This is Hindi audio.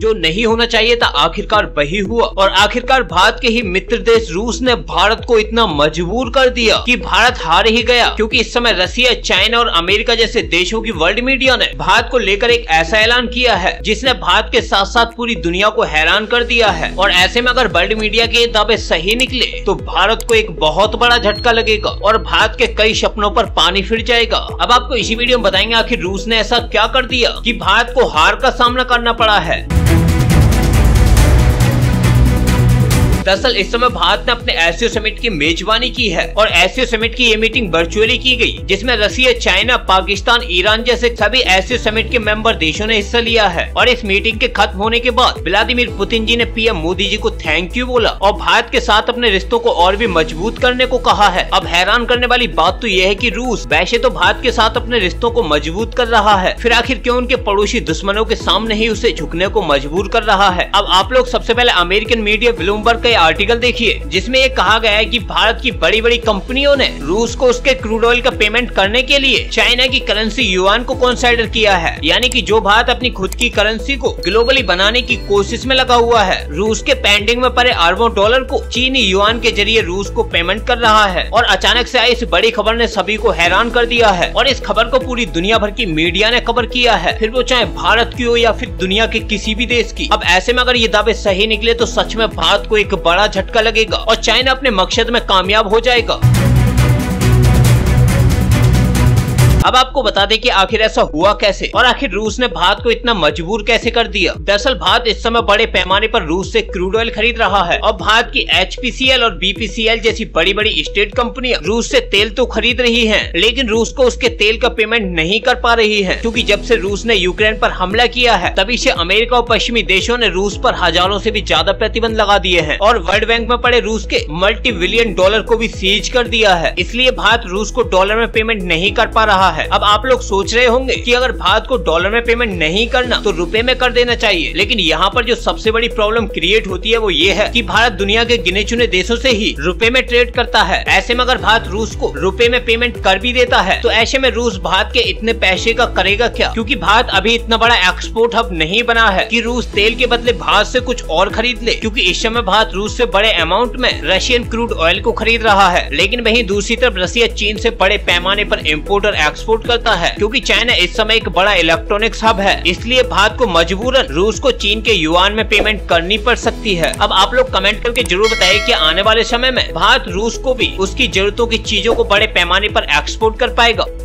जो नहीं होना चाहिए था आखिरकार वही हुआ। और आखिरकार भारत के ही मित्र देश रूस ने भारत को इतना मजबूर कर दिया कि भारत हार ही गया, क्योंकि इस समय रसिया, चाइना और अमेरिका जैसे देशों की वर्ल्ड मीडिया ने भारत को लेकर एक ऐसा ऐलान किया है जिसने भारत के साथ साथ पूरी दुनिया को हैरान कर दिया है। और ऐसे में अगर वर्ल्ड मीडिया के दावे सही निकले तो भारत को एक बहुत बड़ा झटका लगेगा और भारत के कई सपनों पर पानी फिर जाएगा। अब आपको इसी वीडियो में बताएंगे आखिर रूस ने ऐसा क्या कर दिया कि भारत को हार का सामना करना पड़ा है। दरअसल इस समय भारत ने अपने एशियो समिट की मेजबानी की है और एशियो समिट की ये मीटिंग वर्चुअली की गई, जिसमें रसिया, चाइना, पाकिस्तान, ईरान जैसे सभी एशियो समिट के मेंबर देशों ने हिस्सा लिया है। और इस मीटिंग के खत्म होने के बाद व्लादिमीर पुतिन जी ने पीएम मोदी जी को थैंक यू बोला और भारत के साथ अपने रिश्तों को और भी मजबूत करने को कहा है। अब हैरान करने वाली बात तो यह है कि रूस वैसे तो भारत के साथ अपने रिश्तों को मजबूत कर रहा है, फिर आखिर क्यों उनके पड़ोसी दुश्मनों के सामने ही उसे झुकने को मजबूर कर रहा है। अब आप लोग सबसे पहले अमेरिकन मीडिया ब्लूमबर्ग आर्टिकल देखिए, जिसमें ये कहा गया है कि भारत की बड़ी बड़ी कंपनियों ने रूस को उसके क्रूड ऑयल का पेमेंट करने के लिए चाइना की करेंसी युआन को कंसीडर किया है। यानी कि जो भारत अपनी खुद की करेंसी को ग्लोबली बनाने की कोशिश में लगा हुआ है, रूस के पेंडिंग में पड़े अरबों डॉलर को चीनी युआन के जरिए रूस को पेमेंट कर रहा है। और अचानक से आई इस बड़ी खबर ने सभी को हैरान कर दिया है और इस खबर को पूरी दुनिया भर की मीडिया ने कवर किया है, फिर वो चाहे भारत की हो या फिर दुनिया के किसी भी देश की। अब ऐसे में अगर ये दावे सही निकले तो सच में भारत को एक बड़ा झटका लगेगा और चाइना अपने मकसद में कामयाब हो जाएगा। अब आपको बता दें कि आखिर ऐसा हुआ कैसे और आखिर रूस ने भारत को इतना मजबूर कैसे कर दिया। दरअसल भारत इस समय बड़े पैमाने पर रूस से क्रूड ऑयल खरीद रहा है और भारत की HPCL और BPCL जैसी बड़ी बड़ी स्टेट कंपनियां रूस से तेल तो खरीद रही हैं, लेकिन रूस को उसके तेल का पेमेंट नहीं कर पा रही है, क्योंकि जब से रूस ने यूक्रेन पर हमला किया है तभी से अमेरिका और पश्चिमी देशों ने रूस पर हजारों से भी ज्यादा प्रतिबंध लगा दिए हैं और वर्ल्ड बैंक में पड़े रूस के मल्टी बिलियन डॉलर को भी सीज कर दिया है। इसलिए भारत रूस को डॉलर में पेमेंट नहीं कर पा रहा है। अब आप लोग सोच रहे होंगे कि अगर भारत को डॉलर में पेमेंट नहीं करना तो रुपए में कर देना चाहिए, लेकिन यहाँ पर जो सबसे बड़ी प्रॉब्लम क्रिएट होती है वो ये है कि भारत दुनिया के गिने चुने देशों से ही रुपए में ट्रेड करता है। ऐसे में अगर भारत रूस को रुपए में पेमेंट कर भी देता है तो ऐसे में रूस भारत के इतने पैसे का करेगा क्या, क्योंकि भारत अभी इतना बड़ा एक्सपोर्ट हब नहीं बना है कि रूस तेल के बदले भारत से कुछ और खरीद ले, क्योंकि इस समय भारत रूस से बड़े अमाउंट में रशियन क्रूड ऑयल को खरीद रहा है। लेकिन वहीं दूसरी तरफ रसिया चीन से बड़े पैमाने पर इम्पोर्ट और एक्सपोर्ट करता है, क्योंकि चाइना इस समय एक बड़ा इलेक्ट्रॉनिक्स हब है। इसलिए भारत को मजबूरन रूस को चीन के युआन में पेमेंट करनी पड़ सकती है। अब आप लोग कमेंट करके जरूर बताइए कि आने वाले समय में भारत रूस को भी उसकी जरूरतों की चीजों को बड़े पैमाने पर एक्सपोर्ट कर पाएगा।